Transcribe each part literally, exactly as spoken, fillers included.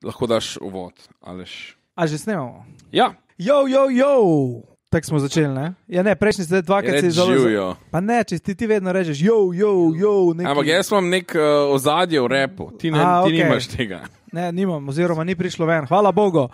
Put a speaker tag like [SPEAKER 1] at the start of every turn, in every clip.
[SPEAKER 1] lahko daš uvod, Aleš.
[SPEAKER 2] A že snemamo?
[SPEAKER 1] Ja.
[SPEAKER 2] Jo, jo, jo! Tako smo začeli, ne? Ja, ne, prejšnji ste dvakrat si zelo...
[SPEAKER 1] Živijo.
[SPEAKER 2] Pa ne, če ti, ti vedno rečeš jo, jo, jo, neki...
[SPEAKER 1] Ampak jaz imam nek uh, ozadje v repu, ti, ne,
[SPEAKER 2] A,
[SPEAKER 1] ti
[SPEAKER 2] okay.
[SPEAKER 1] nimaš tega.
[SPEAKER 2] Ne, nimam, oziroma ni prišlo ven, hvala Bogu.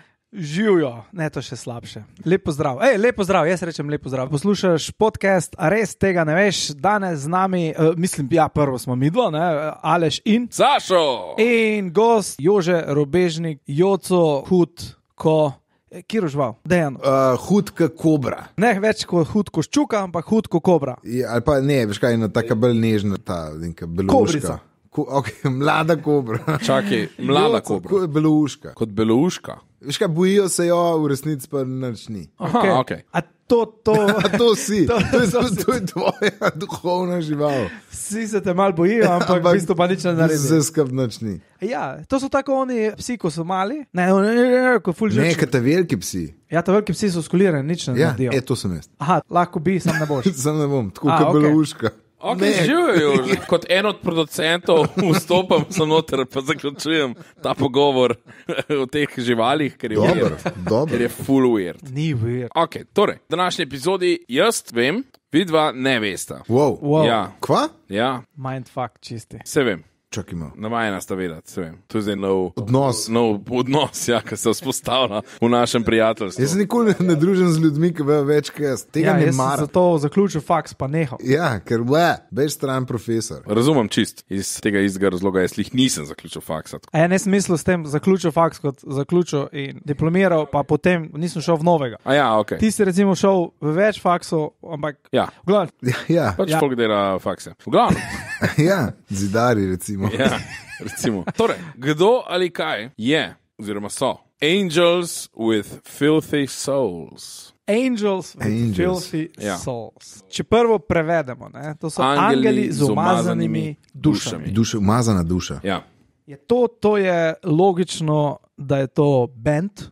[SPEAKER 2] Živijo, ne, to še slabše. Lep pozdrav, ej, lep pozdrav, jaz rečem lep pozdrav. Poslušaš podcast, a res tega ne veš, danes z nami, uh, mislim, ja, prvo smo midva, ne, Aleš in...
[SPEAKER 1] Sašo!
[SPEAKER 2] In gost Jože Robežnik, Joco, hud, ko... Kiro žival, Dejan.
[SPEAKER 3] Uh, hud kot kobra.
[SPEAKER 2] Ne več kot hud kot ščuka, ampak hud kot kobra.
[SPEAKER 3] Ja, ali pa ne, veš kaj, ena taka bolj nežna, ta neka belouška. Ko, okay, mlada kobra.
[SPEAKER 1] Čakaj, mlada
[SPEAKER 3] Joco,
[SPEAKER 1] kobra.
[SPEAKER 3] Kot belouška.
[SPEAKER 1] Kot belouška.
[SPEAKER 3] Veš kaj, bojijo se jo, v resnici pa nič ni.
[SPEAKER 1] Aha,
[SPEAKER 2] Okay.
[SPEAKER 1] okej.
[SPEAKER 2] A to, to...
[SPEAKER 3] A to si,
[SPEAKER 2] To-
[SPEAKER 3] to, to, je,
[SPEAKER 2] to
[SPEAKER 3] to, to je tvoja duhovna žival.
[SPEAKER 2] Vsi se te mal bojijo, ampak v bistvu pa nič ne naredi.
[SPEAKER 3] Se skrb nič ni.
[SPEAKER 2] Ja, to so tako oni psi, ko so mali. Ne, ne, ne, ne, ko ful
[SPEAKER 3] Ne,
[SPEAKER 2] žrči.
[SPEAKER 3] ker te veliki psi.
[SPEAKER 2] Ja, ta veliki psi so skulirani, nič ne
[SPEAKER 3] Ja,
[SPEAKER 2] naredijo.
[SPEAKER 3] e, to sem jaz.
[SPEAKER 2] Aha, lahko bi, sam ne boš.
[SPEAKER 3] Sam ne bom, tako
[SPEAKER 2] A,
[SPEAKER 3] kot
[SPEAKER 2] okej.
[SPEAKER 3] belouška.
[SPEAKER 1] Ok,
[SPEAKER 3] Ne.
[SPEAKER 1] živijo. Kot en od producentov vstopam sem noter, pa zaključujem ta pogovor o teh živalih, ker je
[SPEAKER 3] Dobro,
[SPEAKER 1] weird. Ker
[SPEAKER 3] dobro.
[SPEAKER 1] je full weird.
[SPEAKER 2] Ni vir.
[SPEAKER 1] Ok, torej, v današnji epizodi jaz vem, vidva ne vesta.
[SPEAKER 3] Wow.
[SPEAKER 2] Wow,
[SPEAKER 1] Ja,
[SPEAKER 3] Kva?
[SPEAKER 1] ja,
[SPEAKER 2] mindfuck čisti.
[SPEAKER 1] se vem.
[SPEAKER 3] Čakaj malo.
[SPEAKER 1] Navajena sta vedeti, se vem. To je zdaj nov
[SPEAKER 3] Odnos.
[SPEAKER 1] nov odnos, ja, ki se vzpostavlja v našem prijateljstvu.
[SPEAKER 3] Jaz se nikoli ne družim z ljudmi, ki vejo več kot jaz. Tega
[SPEAKER 2] Ja,
[SPEAKER 3] ne
[SPEAKER 2] jaz sem
[SPEAKER 3] maram.
[SPEAKER 2] zato zaključil faks, pa nehal.
[SPEAKER 3] Ja, ker ve, veš stran profesor.
[SPEAKER 1] Razumem čist, iz tega istega razloga jaz lih nisem zaključil faksa.
[SPEAKER 2] A ja, ne sem mislil s tem zaključil faks kot zaključil in diplomiral, pa potem nisem šel v novega.
[SPEAKER 1] A ja, ok.
[SPEAKER 2] Ti si recimo šel v več faksov, ampak
[SPEAKER 1] Ja,
[SPEAKER 2] v glavnem,
[SPEAKER 3] Ja, ja,
[SPEAKER 1] pač
[SPEAKER 2] Ja.
[SPEAKER 1] ja. folk dela fakse. V glavnem,
[SPEAKER 3] ja, zidari recimo.
[SPEAKER 1] ja, recimo. Torej, kdo ali kaj je, oziroma so, angels with filthy souls.
[SPEAKER 2] Angels with
[SPEAKER 3] Angels.
[SPEAKER 2] filthy
[SPEAKER 1] Ja.
[SPEAKER 2] souls. Če prvo prevedemo, ne, to so
[SPEAKER 1] Angeli
[SPEAKER 2] angeli z
[SPEAKER 1] z
[SPEAKER 2] umazanimi
[SPEAKER 1] umazanimi
[SPEAKER 2] dušami.
[SPEAKER 3] Duša, umazana duša.
[SPEAKER 1] Ja.
[SPEAKER 2] Je to, to je logično, da je to band.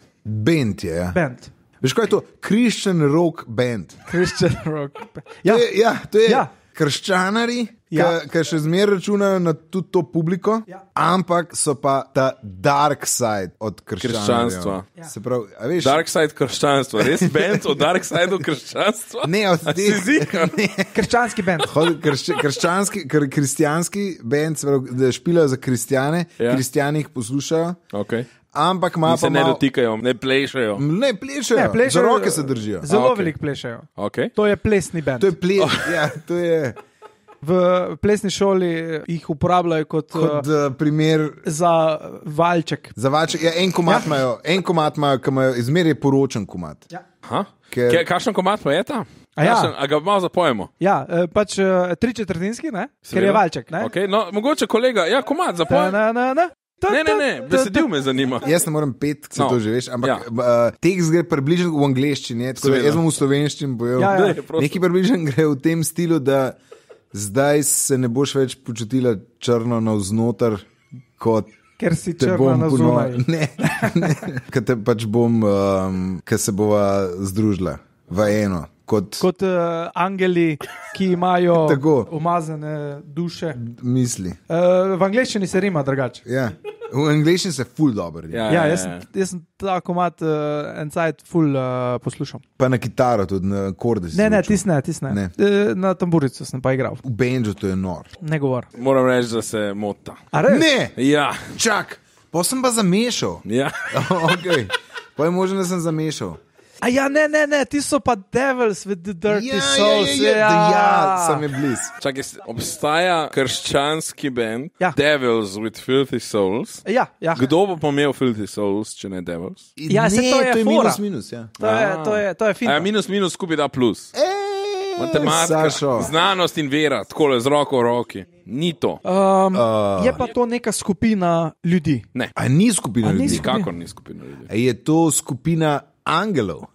[SPEAKER 3] Band je, ja.
[SPEAKER 2] Band.
[SPEAKER 3] Veš kaj je to? Christian rock band.
[SPEAKER 2] Christian rock. Ja,
[SPEAKER 3] To je, ja, to je
[SPEAKER 2] Ja.
[SPEAKER 3] ja. krščanari,
[SPEAKER 2] Ja.
[SPEAKER 3] ki še zmeraj računajo na tudi to publiko,
[SPEAKER 2] Ja.
[SPEAKER 3] ampak so pa ta dark side od
[SPEAKER 1] Krščanstva.
[SPEAKER 3] Ja. Se pravi, a veš,
[SPEAKER 1] Dark side krščanstva, res band o dark sideu krščanstva?
[SPEAKER 3] ne od
[SPEAKER 1] A si
[SPEAKER 3] teh.
[SPEAKER 1] ziher?
[SPEAKER 2] krščanski band.
[SPEAKER 3] Hod- kršč, krščanski, kr, kristijanski band, se pravi, da špilajo za kristjane,
[SPEAKER 1] Ja.
[SPEAKER 3] ja. kristjani jih poslušajo,
[SPEAKER 1] Okay.
[SPEAKER 3] ampak ima
[SPEAKER 1] In se
[SPEAKER 3] pa
[SPEAKER 1] ne
[SPEAKER 3] malo...
[SPEAKER 1] dotikajo, ne plešajo.
[SPEAKER 3] Ne, plešajo,
[SPEAKER 2] Ne, plešajo,
[SPEAKER 3] za roke se držijo.
[SPEAKER 2] Zelo
[SPEAKER 1] Ok.
[SPEAKER 2] veliko plešajo.
[SPEAKER 1] Okay.
[SPEAKER 2] To je plesni band.
[SPEAKER 3] To je ple, ja, to je
[SPEAKER 2] V plesni šoli jih uporabljajo kot,
[SPEAKER 3] kot
[SPEAKER 2] uh,
[SPEAKER 3] uh, primer.
[SPEAKER 2] za valček.
[SPEAKER 3] Za vače, ja, en komat
[SPEAKER 2] Ja.
[SPEAKER 3] imajo, en komat imajo, ki imajo izmerje poročen komat.
[SPEAKER 2] Ja.
[SPEAKER 1] Aha.
[SPEAKER 3] Ker-
[SPEAKER 1] Ke- Kakšen komat pa je ta?
[SPEAKER 2] A ja.
[SPEAKER 1] Kakšen- A ga malo zapojemo?
[SPEAKER 2] Ja, eh, pač uh, tri četrtinski, ne? Ker je valček. Ne?
[SPEAKER 1] Okay. No, mogoče kolega, ja, komat
[SPEAKER 2] Ta,
[SPEAKER 1] zapoj.
[SPEAKER 2] na, na, na. Ta,
[SPEAKER 1] Ne, ne,
[SPEAKER 2] ta,
[SPEAKER 1] ne,
[SPEAKER 2] ta,
[SPEAKER 1] besedil
[SPEAKER 2] ta.
[SPEAKER 1] me zanima.
[SPEAKER 3] Jaz ne morem pet, se
[SPEAKER 1] No.
[SPEAKER 3] no. to že veš, ampak
[SPEAKER 1] Ja.
[SPEAKER 3] ja. uh, tekst gre približno v angleščini, tako da
[SPEAKER 1] Seveda.
[SPEAKER 3] jaz bom v slovenščini povedal.
[SPEAKER 2] Ja, ja.
[SPEAKER 1] Daj, prosim.
[SPEAKER 3] Nekaj približno gre v tem stilu, da zdaj se ne boš več počutila črno navznoter, kot
[SPEAKER 2] Ker si
[SPEAKER 3] te
[SPEAKER 2] črna
[SPEAKER 3] bom
[SPEAKER 2] na
[SPEAKER 3] pono-
[SPEAKER 2] zunaj.
[SPEAKER 3] Ne, ne. Ker te pač bom, um, ker se bova združila v eno. Kot, kot
[SPEAKER 2] Kot uh, angeli, ki imajo
[SPEAKER 3] Tako.
[SPEAKER 2] umazane duše.
[SPEAKER 3] misli.
[SPEAKER 2] Uh, v angleščini se rima drugače.
[SPEAKER 3] Ja. V angleščini se ful dobro.
[SPEAKER 1] Ja,
[SPEAKER 2] Ja, jaz, sem- jaz sem ta komat uh, en cajt ful uh, poslušal.
[SPEAKER 3] Pa na kitaro, tudi na korde. si
[SPEAKER 2] Ne, ne,
[SPEAKER 3] učil.
[SPEAKER 2] tis ne, tis ne.
[SPEAKER 3] Ne.
[SPEAKER 2] Uh, na tamburico sem pa igral.
[SPEAKER 3] V benžu to je nor.
[SPEAKER 2] Ne govor.
[SPEAKER 1] Moram reči, da se mota.
[SPEAKER 2] A res?
[SPEAKER 3] Ne,
[SPEAKER 1] Ja,
[SPEAKER 3] čak, pa sem pa zamešal.
[SPEAKER 1] ja.
[SPEAKER 3] Okay. Pa je možno, da sem zamešal.
[SPEAKER 2] A ja, ne, ne, ne, ti so pa devils with the dirty
[SPEAKER 3] Ja, ja,
[SPEAKER 2] souls.
[SPEAKER 3] ja, ja, ja, ja, sem je bliz.
[SPEAKER 1] Čakaj, s- obstaja krščanski band
[SPEAKER 2] Ja.
[SPEAKER 1] Devils with Filthy Souls.
[SPEAKER 2] Ja, ja.
[SPEAKER 1] Kdo bo pa imel Filthy Souls, če ne Devils?
[SPEAKER 2] Ja, saj
[SPEAKER 3] ne,
[SPEAKER 2] to je
[SPEAKER 3] to je
[SPEAKER 2] fora.
[SPEAKER 3] minus, minus, ja.
[SPEAKER 2] To je, to je, to je
[SPEAKER 1] A
[SPEAKER 2] fino.
[SPEAKER 1] ja, minus minus skupaj da plus.
[SPEAKER 3] Ej,
[SPEAKER 1] Matematika,
[SPEAKER 3] Sašo.
[SPEAKER 1] znanost in vera, tako z roko v roki. Ni to.
[SPEAKER 2] Um,
[SPEAKER 3] Uh.
[SPEAKER 2] je pa to neka skupina ljudi.
[SPEAKER 1] Ne,
[SPEAKER 3] A ni skupina
[SPEAKER 2] A ni
[SPEAKER 3] ljudi?
[SPEAKER 2] skupina?
[SPEAKER 1] nikakor ni skupina ljudi.
[SPEAKER 3] A je to skupina angelov?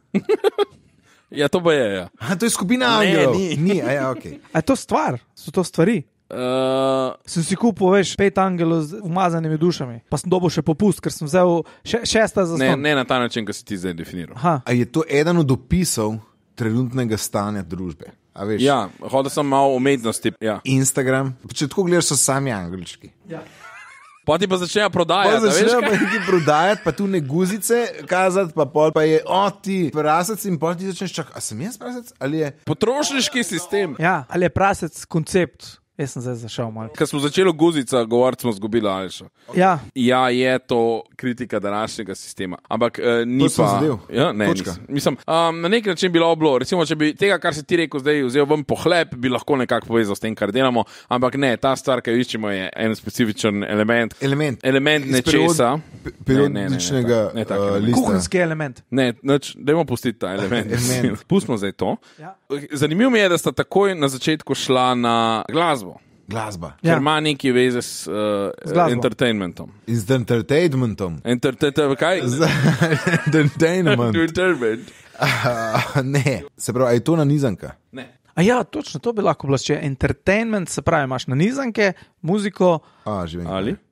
[SPEAKER 1] Ja, to pa je. Ja.
[SPEAKER 3] A to je skupina
[SPEAKER 1] Ne,
[SPEAKER 3] angelov?
[SPEAKER 1] ni.
[SPEAKER 3] ni a ja, okay.
[SPEAKER 2] A je to stvar? So to stvari?
[SPEAKER 1] Uh,
[SPEAKER 2] Sem si kupil, veš, pet angelov z umazanimi dušami, pa sem dobil še popust, ker sem vzel še, šesta za
[SPEAKER 1] ne,
[SPEAKER 2] ston.
[SPEAKER 1] ne na ta način, kot si ti zdaj definiral.
[SPEAKER 2] Aha.
[SPEAKER 3] A je to eden od opisov trenutnega stanja družbe? A veš?
[SPEAKER 1] Ja, hodil sem malo umetnosti. Ja.
[SPEAKER 3] Instagram, če tako gledaš, so sami angelčki.
[SPEAKER 2] Ja.
[SPEAKER 1] Poti pa začnejo prodajati.
[SPEAKER 3] Pa začnejo pa nekaj prodajati, pa tu ne guzice kazati, pa pol pa je, o ti, prasec in pol ti začneš čakati. A sem jaz prasec? Ali je?
[SPEAKER 1] Potrošniški sistem.
[SPEAKER 2] Ja, ali je prasec koncept? Jaz sem zdaj zašel malo.
[SPEAKER 1] Ko smo začeli guzica govoriti, smo zgubili Alša.
[SPEAKER 2] Ja.
[SPEAKER 1] Ja, je to kritika današnjega sistema. Ampak uh, ni
[SPEAKER 3] To sem
[SPEAKER 1] pa...
[SPEAKER 3] zadev.
[SPEAKER 1] Ja, ne,
[SPEAKER 3] Točka.
[SPEAKER 1] nisem. Mislim, um, na nek način bilo bilo, recimo, če bi tega, kar si ti rekel zdaj, vzel ven po hleb, bi lahko nekako povezal s tem, kar delamo, ampak ne, ta stvar, ki jo iščemo, je en specifičen element.
[SPEAKER 3] Element.
[SPEAKER 1] Element
[SPEAKER 3] Iz period-
[SPEAKER 1] nečesa.
[SPEAKER 3] pe- periodičnega,
[SPEAKER 1] Ne, ne, ne, ne, tak- ne, tak
[SPEAKER 3] uh,
[SPEAKER 1] element.
[SPEAKER 3] lista.
[SPEAKER 2] Kuhinski element.
[SPEAKER 1] Ne, nič, dajmo pustiti ta element.
[SPEAKER 3] Element.
[SPEAKER 1] Pustimo zdaj to.
[SPEAKER 2] Ja.
[SPEAKER 1] Zanimivo mi je, da sta takoj na začetku šla na glasbo.
[SPEAKER 3] Glasba.
[SPEAKER 2] Ja.
[SPEAKER 1] Ker ima neki veze s uh,
[SPEAKER 2] glasbo.
[SPEAKER 1] entertainmentom.
[SPEAKER 3] In z entertainmentom.
[SPEAKER 1] Entertainment, kaj?
[SPEAKER 3] Z entertainment.
[SPEAKER 1] Entertainment.
[SPEAKER 3] Uh, ne, se pravi, a je to nanizanka?
[SPEAKER 1] Ne.
[SPEAKER 2] A ja, točno, to bi lahko bilo, če je entertainment, se pravi, imaš nanizanke, muziko,
[SPEAKER 3] A, že vem.
[SPEAKER 1] Ali?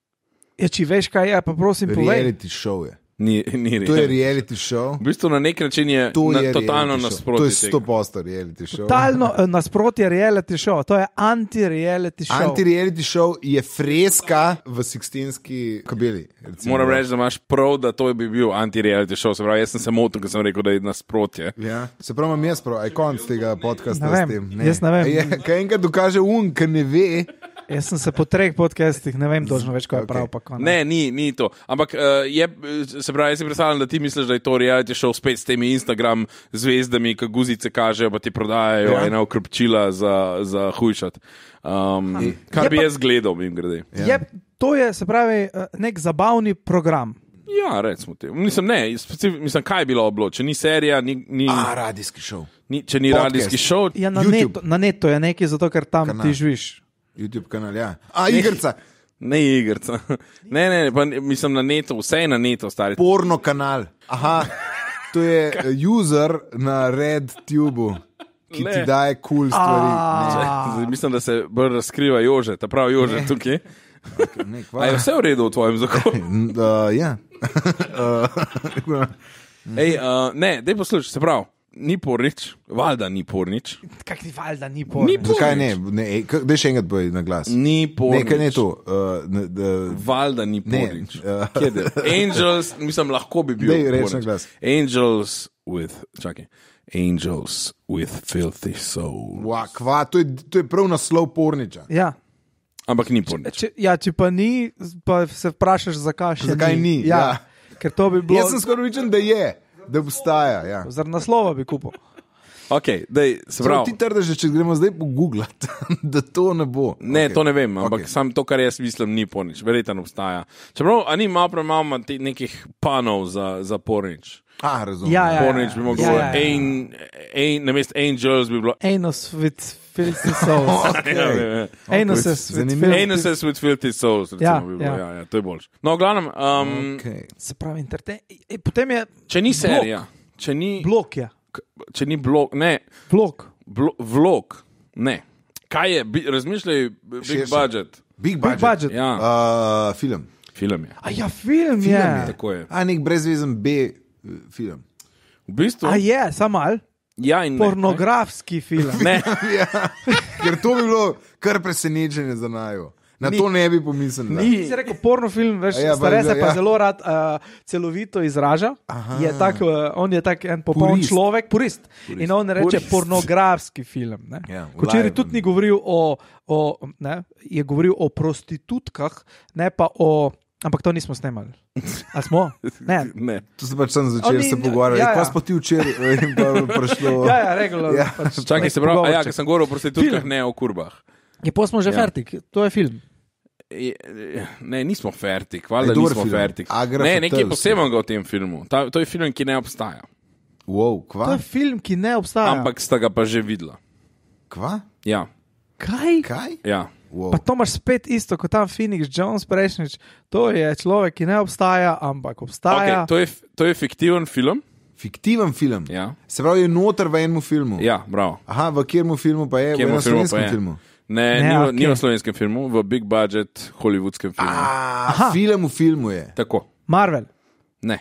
[SPEAKER 2] ja, če veš, kaj je, pa prosim, povej.
[SPEAKER 3] Reality show je.
[SPEAKER 1] Ni, ni
[SPEAKER 3] To je
[SPEAKER 1] reality.
[SPEAKER 3] reality show.
[SPEAKER 1] V bistvu na nek način je,
[SPEAKER 3] To
[SPEAKER 1] na,
[SPEAKER 3] je
[SPEAKER 1] totalno
[SPEAKER 3] reality show.
[SPEAKER 1] nasprotje.
[SPEAKER 3] To je
[SPEAKER 1] tega.
[SPEAKER 3] sto posto reality show.
[SPEAKER 2] Totalno eh, nasprotje reality show, to je anti-reality show.
[SPEAKER 3] Anti-reality show je freska v Sixtinski kabeli. recimo.
[SPEAKER 1] Moram reči, da imaš prav, da to bi bil anti-reality show. Se pravi, jaz sem se motil, ko sem rekel, da je nasprotje.
[SPEAKER 3] Ja. Se pravi, imam jaz prav, aj konc tega podcasta
[SPEAKER 2] Ne vem,
[SPEAKER 3] s tem.
[SPEAKER 2] jaz ne vem.
[SPEAKER 3] A Je, kaj enkrat dokaže un, ker ne ve.
[SPEAKER 2] Jaz sem se po treh podcastih, ne vem točno več, kaj je
[SPEAKER 3] Ok.
[SPEAKER 2] prav. Pa, ko
[SPEAKER 1] Ne, ni, ni to. Ampak uh, je, se pravi, jaz si predstavljam, da ti misliš, da je to reality show spet s temi Instagram zvezdami, ki guzice kažejo, pa ti prodajajo
[SPEAKER 3] Ja.
[SPEAKER 1] ja. ena okropčila za, za hujšat. Um, kar
[SPEAKER 2] Je
[SPEAKER 1] bi
[SPEAKER 2] pa-
[SPEAKER 1] jaz gledal, jim grede.
[SPEAKER 3] Ja.
[SPEAKER 2] Je, to je, se pravi, eh, nek zabavni program.
[SPEAKER 1] Ja, recimo te. Mislim, ne, specif, mislim, kaj je bilo oblo, če ni serija, ni, ni,
[SPEAKER 3] A, radijski show.
[SPEAKER 1] ni, če ni
[SPEAKER 3] podcast.
[SPEAKER 1] radijski show.
[SPEAKER 2] Ja, na,
[SPEAKER 3] YouTube.
[SPEAKER 2] netu, na netu je nekaj, zato ker tam
[SPEAKER 3] Kanal.
[SPEAKER 2] ti živiš.
[SPEAKER 3] YouTube kanal, ja. A, igrica.
[SPEAKER 1] Ne igrca. Ne, ne, pa mislim na netu, vse je na netu, stari.
[SPEAKER 3] Porno kanal. Aha, to je eh, user na RedTube, ki
[SPEAKER 1] Ne.
[SPEAKER 3] ti daje kul cool stvari.
[SPEAKER 2] A.
[SPEAKER 1] Zdaj, mislim, da se bolj razkriva Jože, ta pravi Jože
[SPEAKER 3] Ne.
[SPEAKER 1] tukaj.
[SPEAKER 3] Ne, ne, kva.
[SPEAKER 1] A je vse v redu v tvojem zakonu?
[SPEAKER 3] Uh, ja. uh,
[SPEAKER 1] Ej, uh, ne, dej poslušaj, se pravi, ni pornič, valjda ni pornič.
[SPEAKER 2] Kaj ti valjda ni porno?
[SPEAKER 1] Ni
[SPEAKER 3] zakaj ne? ne ej, k- Daj še enkrat boj na glas.
[SPEAKER 1] Ni
[SPEAKER 3] Ne,
[SPEAKER 1] pornič.
[SPEAKER 3] kaj ne to. Uh, ne, da,
[SPEAKER 1] Valjda ni
[SPEAKER 3] Ne,
[SPEAKER 1] pornič.
[SPEAKER 3] uh,
[SPEAKER 1] Kje je? Angels, mislim, lahko bi bil.
[SPEAKER 3] Daj, reči na
[SPEAKER 1] pornič.
[SPEAKER 3] glas.
[SPEAKER 1] Angels with, čakaj, Angels with filthy soul.
[SPEAKER 3] Wa, kva, to, je, to je prav naslov porniča.
[SPEAKER 2] Ja.
[SPEAKER 1] Ampak ni pornič.
[SPEAKER 2] Če, ja, če pa ni, pa se vprašaš, zakaj še
[SPEAKER 3] Zakaj ni,
[SPEAKER 2] Ja.
[SPEAKER 3] ja.
[SPEAKER 2] Ker to bi bilo.
[SPEAKER 3] Jaz sem skoraj pričan, da je, da obstaja. Ja.
[SPEAKER 2] Zaradi naslova bi kupil.
[SPEAKER 1] Ok, dej, se
[SPEAKER 3] Prav,
[SPEAKER 1] pravi.
[SPEAKER 3] ti trdiš, že če gremo zdaj pogooglati, da to ne bo.
[SPEAKER 1] Ne,
[SPEAKER 3] Ok.
[SPEAKER 1] to ne vem, ampak
[SPEAKER 3] Ok.
[SPEAKER 1] okay. Sam to, kar jaz mislim, ni pornič. Verjetno obstaja. Čeprav, a ni malo premalo te- nekih panov za, za pornič.
[SPEAKER 3] A, razumem.
[SPEAKER 2] Ja, ja.
[SPEAKER 1] Pornič bi mogel
[SPEAKER 2] Ja, ja, ja.
[SPEAKER 1] ein, ein, namesto angels bi bilo.
[SPEAKER 2] Anus with filthy souls.
[SPEAKER 3] Okay.
[SPEAKER 1] Ja, ja, ja.
[SPEAKER 2] Anus with
[SPEAKER 3] zanimivo.
[SPEAKER 2] filthy
[SPEAKER 1] Anuses with filthy souls, recimo,
[SPEAKER 2] Ja,
[SPEAKER 1] ja, bi bilo.
[SPEAKER 2] ja.
[SPEAKER 1] Ja. Ja, ja, to je boljše. No, v glavnem, um,
[SPEAKER 3] Okay.
[SPEAKER 2] Se pravi, entertain. E, potem je
[SPEAKER 1] če ni serija, če ni,
[SPEAKER 2] blok. Je.
[SPEAKER 1] če ni blog, ne,
[SPEAKER 2] Blok.
[SPEAKER 1] blo, vlog, ne. Kaj je, bi, razmišljaj, big
[SPEAKER 3] Širše.
[SPEAKER 1] budget,
[SPEAKER 3] Big
[SPEAKER 2] Big
[SPEAKER 3] budget.
[SPEAKER 2] budget.
[SPEAKER 1] ja,
[SPEAKER 3] Uh, film.
[SPEAKER 1] film je.
[SPEAKER 2] A ja, film,
[SPEAKER 3] Film
[SPEAKER 2] je.
[SPEAKER 3] je.
[SPEAKER 1] Tako je.
[SPEAKER 3] A, nek brezvezen B eh, film.
[SPEAKER 1] V bistvu,
[SPEAKER 2] A je, samo mal.
[SPEAKER 1] ja in ne.
[SPEAKER 2] Pornografski film.
[SPEAKER 1] Ne,
[SPEAKER 3] Ja, ker to bi bilo kar presenečenje za najo. Na
[SPEAKER 2] Ni-
[SPEAKER 3] to ne bi pomislil. da.
[SPEAKER 1] Ni.
[SPEAKER 2] Ti si rekel porno film, veš,
[SPEAKER 3] A ja,
[SPEAKER 2] stare
[SPEAKER 3] pa-
[SPEAKER 2] se pa
[SPEAKER 3] ja.
[SPEAKER 2] zelo rad uh, celovito izraža. Je tak, uh, on je tak en popoln
[SPEAKER 3] Purist.
[SPEAKER 2] človek, purist. purist. In on reče
[SPEAKER 1] Purist.
[SPEAKER 2] pornografski film. Ne?
[SPEAKER 3] Ja,
[SPEAKER 2] Včeraj
[SPEAKER 3] live.
[SPEAKER 2] tudi ni govoril o, o ne, je govoril o prostitutkah, ne pa o. Ampak to nismo snemali. A smo? Ne.
[SPEAKER 1] ne.
[SPEAKER 3] To se pač sem začel
[SPEAKER 2] Oni-
[SPEAKER 3] se pogovarjati.
[SPEAKER 2] ja,
[SPEAKER 3] Ja,
[SPEAKER 2] ja.
[SPEAKER 3] Kaj smo ti včeraj eh, in pa prišlo?
[SPEAKER 2] Ja, ja, regularno.
[SPEAKER 3] Ja.
[SPEAKER 2] Pač
[SPEAKER 1] Čakaj,
[SPEAKER 2] nek
[SPEAKER 1] se pravi, a ja,
[SPEAKER 2] pogovorček.
[SPEAKER 1] ker sem govoril o prostitutkah,
[SPEAKER 2] Film.
[SPEAKER 1] ne o kurbah.
[SPEAKER 2] Je pa smo že
[SPEAKER 1] Ja.
[SPEAKER 2] fertik, to je film.
[SPEAKER 1] Je- Ne, nismo fertik, valjda
[SPEAKER 3] Je dober
[SPEAKER 1] nismo
[SPEAKER 3] film.
[SPEAKER 1] fertik.
[SPEAKER 3] Agra
[SPEAKER 1] Ne, nekaj
[SPEAKER 3] Fatals.
[SPEAKER 1] posebnega v tem filmu. Ta, to je film, ki ne obstaja.
[SPEAKER 3] Wow,
[SPEAKER 2] To
[SPEAKER 3] kva?
[SPEAKER 2] je film, ki ne obstaja.
[SPEAKER 1] Ampak sta ga pa že videla.
[SPEAKER 3] Kva?
[SPEAKER 1] Ja,
[SPEAKER 2] Kaj?
[SPEAKER 3] Kaj?
[SPEAKER 1] ja.
[SPEAKER 3] Wow.
[SPEAKER 2] Pa to imaš spet isto kot tam Phoenix Jones prejšnjič. To je človek, ki ne obstaja, ampak obstaja.
[SPEAKER 1] Okay, to, je, to je fiktiven film.
[SPEAKER 3] Fiktiven film.
[SPEAKER 1] Ja,
[SPEAKER 3] Se pravi, je noter v enem filmu.
[SPEAKER 1] ja bravo.
[SPEAKER 3] Aha, v katerem filmu pa je?
[SPEAKER 1] Kjermu
[SPEAKER 3] v enem
[SPEAKER 1] filmu pa
[SPEAKER 3] slovenskem
[SPEAKER 1] je?
[SPEAKER 3] filmu.
[SPEAKER 1] Ne,
[SPEAKER 2] Ne,
[SPEAKER 1] ni, v,
[SPEAKER 2] okej.
[SPEAKER 1] ni v slovenskem filmu, v big budget hollywoodskem filmu.
[SPEAKER 3] A, film v filmu je.
[SPEAKER 1] Tako.
[SPEAKER 2] Marvel.
[SPEAKER 1] Ne.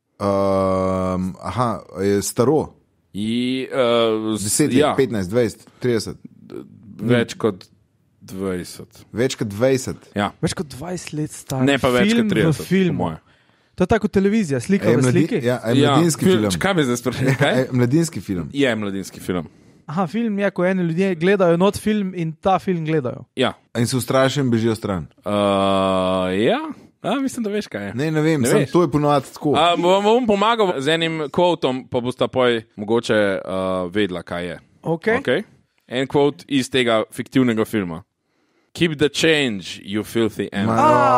[SPEAKER 3] Um, aha, je staro.
[SPEAKER 1] I, uh,
[SPEAKER 3] deset,
[SPEAKER 1] ja,
[SPEAKER 3] petnajst, dvajset, trideset.
[SPEAKER 1] več kot dvajset.
[SPEAKER 3] Več kot dvajset.
[SPEAKER 1] Ja.
[SPEAKER 2] Več kot dvajset let star.
[SPEAKER 1] Ne pa več kot trideset.
[SPEAKER 2] Film. To je tako televizija, slika v sliki.
[SPEAKER 3] Ja, je mladinski
[SPEAKER 1] ja,
[SPEAKER 3] film.
[SPEAKER 1] film. Kaj bi zdaj sprašali? Kaj?
[SPEAKER 3] Mladinski film.
[SPEAKER 1] Je mladinski film.
[SPEAKER 2] Aha, film je, ko eni ljudje gledajo not film in ta film gledajo.
[SPEAKER 1] Ja.
[SPEAKER 3] In se ustrašijo in bežijo stran.
[SPEAKER 1] Uh, ja, A, mislim, da veš, kaj je.
[SPEAKER 3] Ne, ne vem,
[SPEAKER 1] Ne
[SPEAKER 3] sem,
[SPEAKER 1] veš.
[SPEAKER 3] to je ponovadi tako.
[SPEAKER 1] A, bom, bom pomagal z enim kvotom, pa boste poj mogoče uh, vedela, kaj je.
[SPEAKER 2] Okay.
[SPEAKER 1] Okay? En kvot iz tega fiktivnega filma. Keep the change, you filthy animal.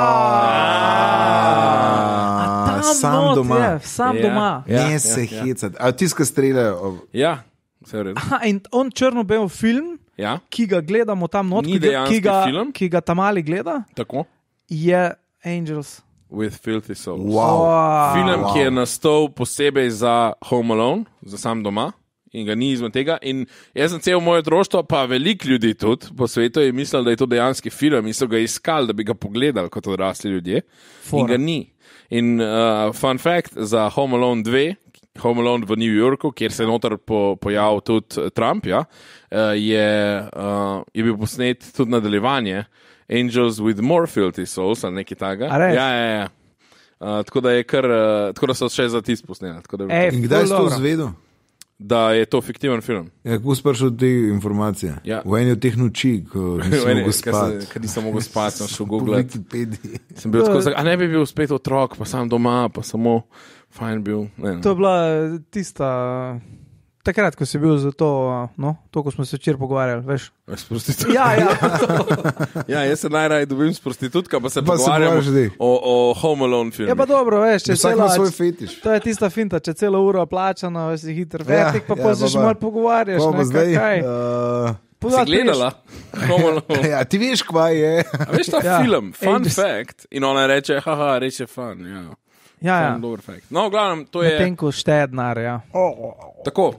[SPEAKER 3] A, sam
[SPEAKER 2] not
[SPEAKER 3] doma.
[SPEAKER 2] Je, sam
[SPEAKER 1] Ja.
[SPEAKER 2] doma.
[SPEAKER 1] Ja,
[SPEAKER 3] Ne
[SPEAKER 1] ja,
[SPEAKER 3] se
[SPEAKER 1] ja.
[SPEAKER 3] hecati. A tiska streljajo.
[SPEAKER 1] Ja, vse v redu.
[SPEAKER 2] Aha, in on črno-bel film,
[SPEAKER 1] Ja,
[SPEAKER 2] ki ga gledamo tam not,
[SPEAKER 1] Ni
[SPEAKER 2] ki ga,
[SPEAKER 1] dejanski
[SPEAKER 2] ki, ga,
[SPEAKER 1] film?
[SPEAKER 2] ki ga tam ali gleda,
[SPEAKER 1] tako.
[SPEAKER 2] je Angels.
[SPEAKER 1] With filthy souls.
[SPEAKER 3] Wow.
[SPEAKER 1] Film,
[SPEAKER 3] Wow.
[SPEAKER 1] ki je nastal posebej za Home Alone, za sam doma. In ga ni izven tega. In jaz sem cel moje otroštvo, pa veliko ljudi tudi po svetu je mislil, da je to dejanski film in so ga iskali, da bi ga pogledali kot odrasli ljudje.
[SPEAKER 2] Fora.
[SPEAKER 1] In ga ni. In uh, fun fact za Home Alone dva, Home Alone v New Yorku, kjer se je noter po, pojavil tudi Trump, ja, uh, je, uh, je bil posnet tudi nadaljevanje Angels with More Filthy Souls ali nekaj takega.
[SPEAKER 2] A res?
[SPEAKER 1] Ja, ja, ja. Uh, tako da je kar, uh, tako da so še za tisk posneli. Tako da,
[SPEAKER 2] Ej,
[SPEAKER 3] In kdaj si
[SPEAKER 2] ful
[SPEAKER 3] to
[SPEAKER 2] dobro.
[SPEAKER 3] zvedel?
[SPEAKER 1] da je to fiktiven film.
[SPEAKER 3] Ja, kako si prišel do te informacije?
[SPEAKER 1] Ja.
[SPEAKER 3] V eni od teh noči, ko nisem mogel spati.
[SPEAKER 1] Ker nisem mogel spati, sem šel
[SPEAKER 3] Po
[SPEAKER 1] googlat.
[SPEAKER 3] Wikipediji.
[SPEAKER 1] Sem bil skozi, a ne bi bil spet otrok, pa sam doma, pa samo fajn bil. Ne, ne.
[SPEAKER 2] To je bila tista, takrat, ko si bil za to, no, to, ko smo se včeraj pogovarjali, veš.
[SPEAKER 1] S prostitutko.
[SPEAKER 2] Ja, ja.
[SPEAKER 1] Ja, jaz se najraje dobim s prostitutko, pa se
[SPEAKER 3] Pa se
[SPEAKER 1] pogovarjam
[SPEAKER 3] pogovarjaš zdaj.
[SPEAKER 1] o, o Home Alone filmu.
[SPEAKER 2] Je pa dobro, veš, če
[SPEAKER 3] Vsak ima
[SPEAKER 2] cela,
[SPEAKER 3] svoj fetiš.
[SPEAKER 2] to je tista finta, če celo uro plačano, si hiter
[SPEAKER 3] Ja,
[SPEAKER 2] vetik, pa
[SPEAKER 3] ja,
[SPEAKER 2] pa se
[SPEAKER 3] pa
[SPEAKER 2] še
[SPEAKER 3] pa-
[SPEAKER 2] malo pogovarjaš.
[SPEAKER 3] Ko
[SPEAKER 2] ne,
[SPEAKER 3] pa zdaj,
[SPEAKER 2] kaj.
[SPEAKER 3] uh,
[SPEAKER 1] Si
[SPEAKER 2] Pozad
[SPEAKER 1] gledala Home Alone?
[SPEAKER 3] ja, ti veš, kva je.
[SPEAKER 1] A veš ta
[SPEAKER 2] Ja.
[SPEAKER 1] film, fun
[SPEAKER 2] Angels.
[SPEAKER 1] fact, in ona reče, haha, res je fun, ja.
[SPEAKER 2] Ja, ja.
[SPEAKER 1] Fun, dober fact. No, v glavnem, to je
[SPEAKER 2] Medtem ko šteje denar, ja.
[SPEAKER 1] tako.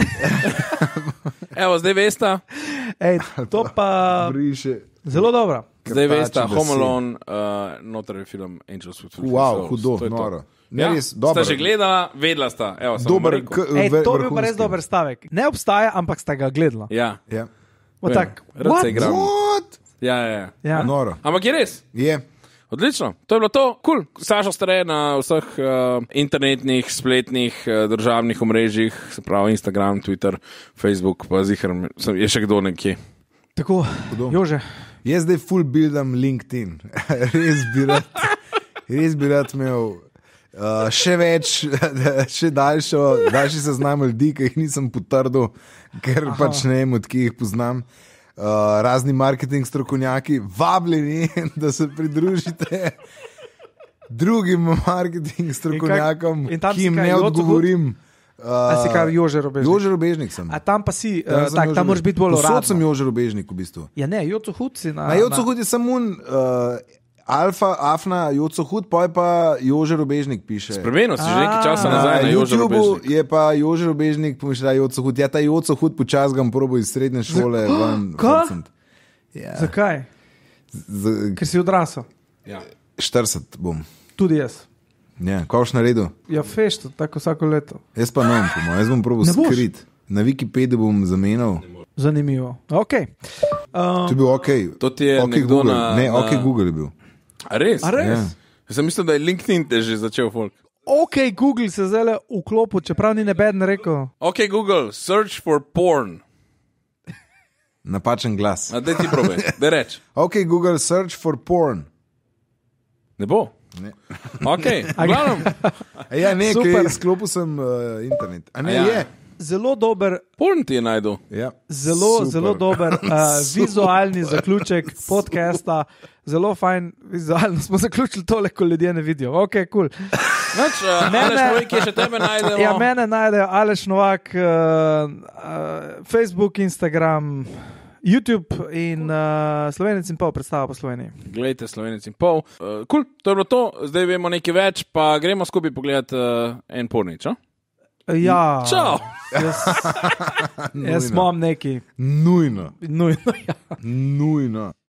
[SPEAKER 1] Evo, zdaj veste,
[SPEAKER 2] Ej, to pa
[SPEAKER 3] Briše.
[SPEAKER 2] zelo dobro.
[SPEAKER 1] zdaj
[SPEAKER 3] Krtači
[SPEAKER 1] veste,
[SPEAKER 3] da
[SPEAKER 1] Home
[SPEAKER 3] si.
[SPEAKER 1] Alone, uh, noter je film Angels with Filthy
[SPEAKER 3] Wow,
[SPEAKER 1] Souls.
[SPEAKER 3] hudo,
[SPEAKER 1] To je to.
[SPEAKER 3] noro. Ne,
[SPEAKER 1] Ja,
[SPEAKER 3] res,
[SPEAKER 1] sta
[SPEAKER 3] dober.
[SPEAKER 1] že gledala, vedela sta. Evo, sem vam
[SPEAKER 3] Dober,
[SPEAKER 1] rekel.
[SPEAKER 3] k,
[SPEAKER 2] Ej,
[SPEAKER 3] ve-
[SPEAKER 2] to bi bil pa
[SPEAKER 3] vrhunski.
[SPEAKER 2] res dober stavek. Ne obstaja, ampak sta ga gledala.
[SPEAKER 1] Ja,
[SPEAKER 3] Ja.
[SPEAKER 2] O, tak,
[SPEAKER 1] rad se
[SPEAKER 2] what?
[SPEAKER 1] igram.
[SPEAKER 3] What?
[SPEAKER 1] Ja, ja, ja.
[SPEAKER 2] Ja.
[SPEAKER 3] Noro.
[SPEAKER 1] Ampak je res.
[SPEAKER 3] Je.
[SPEAKER 1] Odlično, to je bilo to, kul. Cool. Saša Stare na vseh uh, internetnih, spletnih, uh, državnih omrežjih, se pravi Instagram, Twitter, Facebook, pa zihar, je še kdo nekje.
[SPEAKER 2] Tako,
[SPEAKER 3] Hudo.
[SPEAKER 2] Jože.
[SPEAKER 3] Jaz zdaj full buildam LinkedIn. res bi rad, res bi rad imel uh, še več, še daljšo, daljši seznam ljudi, ki jih nisem potrdil, ker Aha. pač ne vem, od kje jih poznam. Uh, razni marketing strokovnjaki, vabljeni, da se pridružite drugim marketing strokovnjakom,
[SPEAKER 2] in tam
[SPEAKER 3] ki
[SPEAKER 2] si
[SPEAKER 3] jim
[SPEAKER 2] kaj,
[SPEAKER 3] ne
[SPEAKER 2] Joco
[SPEAKER 3] odgovorim.
[SPEAKER 2] A si kar Jože Robežnik?
[SPEAKER 3] Jože Robežnik sem.
[SPEAKER 2] A tam pa si,
[SPEAKER 3] Tam
[SPEAKER 2] uh,
[SPEAKER 3] sem
[SPEAKER 2] tak,
[SPEAKER 3] Jože
[SPEAKER 2] tam moraš biti bolj
[SPEAKER 3] Povsod
[SPEAKER 2] uradno.
[SPEAKER 3] sem Jože Robežnik v bistvu.
[SPEAKER 2] Ja, ne, Joco Hud si na...
[SPEAKER 3] Na Joco Hud je samo un, uh, Alfa, Afna, Joco Hud, pa je pa Jože Robežnik piše.
[SPEAKER 1] Spremenil si že nekaj časa
[SPEAKER 2] A,
[SPEAKER 1] nazaj
[SPEAKER 3] Na
[SPEAKER 1] na Jože
[SPEAKER 3] YouTubeu
[SPEAKER 1] Robežnik.
[SPEAKER 3] je pa Jože Robežnik, pomišljaj Joco Hud. Ja, ta Joco Hud počas ga probo iz srednje šole. ven
[SPEAKER 2] Kaj?
[SPEAKER 3] frcnit. Ja,
[SPEAKER 2] Zakaj?
[SPEAKER 3] z-
[SPEAKER 2] Ker si odrasel.
[SPEAKER 1] Ja.
[SPEAKER 3] štirideset bom.
[SPEAKER 2] Tudi jaz.
[SPEAKER 3] Ja, kaj boš naredil?
[SPEAKER 2] Ja, fešto, tako vsako leto.
[SPEAKER 3] Jaz pa ne bom, po mojem. Jaz bom probo
[SPEAKER 2] Ne boš?
[SPEAKER 3] skrit. Na Wikipediji bom zamenjal.
[SPEAKER 2] Zanimivo. Ok. Um,
[SPEAKER 3] To je bil OK.
[SPEAKER 1] To ti je
[SPEAKER 3] OK
[SPEAKER 1] nekdo
[SPEAKER 3] Google.
[SPEAKER 1] na-
[SPEAKER 3] Ne,
[SPEAKER 1] na-
[SPEAKER 3] OK Google je bil.
[SPEAKER 1] A res?
[SPEAKER 2] A res?
[SPEAKER 3] Ja.
[SPEAKER 1] Jaz sem mislil, da je LinkedIn te že začel folk.
[SPEAKER 2] ok, Google se zdaj vklopil, čeprav ni nebeden rekel.
[SPEAKER 1] Ok, Google, search for porn.
[SPEAKER 3] Napačen glas.
[SPEAKER 1] A daj ti probaj, daj reč.
[SPEAKER 3] OK Google, search for porn.
[SPEAKER 1] Ne bo.
[SPEAKER 3] Ne.
[SPEAKER 1] Ok, glavno.
[SPEAKER 3] A ja, ne,
[SPEAKER 2] Super.
[SPEAKER 3] ker sklopil sem uh, internet. A ne,
[SPEAKER 1] Ja.
[SPEAKER 3] je.
[SPEAKER 2] Zelo dober,
[SPEAKER 1] Porn ti je najdel.
[SPEAKER 3] Ja.
[SPEAKER 2] zelo,
[SPEAKER 3] Super.
[SPEAKER 2] zelo dober uh, vizualni zaključek podcasta. Zelo fajn, vizualno smo zaključili tole, ko ljudje ne vidijo. Ok, kul. Cool.
[SPEAKER 1] Noč, uh,
[SPEAKER 2] Mene-
[SPEAKER 1] Aleš, povej, kje še tebe najdemo.
[SPEAKER 2] Ja, mene najdejo Aleš Novak, uh, uh, Facebook, Instagram, YouTube in uh, Slovenec in pol predstava po Sloveniji.
[SPEAKER 1] Glejte, Slovenec in pol. Uh, cool, to je bilo to, zdaj vemo nekaj več, pa gremo skupaj pogledat uh, en pornič. a?
[SPEAKER 2] Ja,
[SPEAKER 1] Čau!
[SPEAKER 2] jaz, jaz imam neki,
[SPEAKER 3] Nujno.
[SPEAKER 2] nujno. Ja.
[SPEAKER 3] Nujno.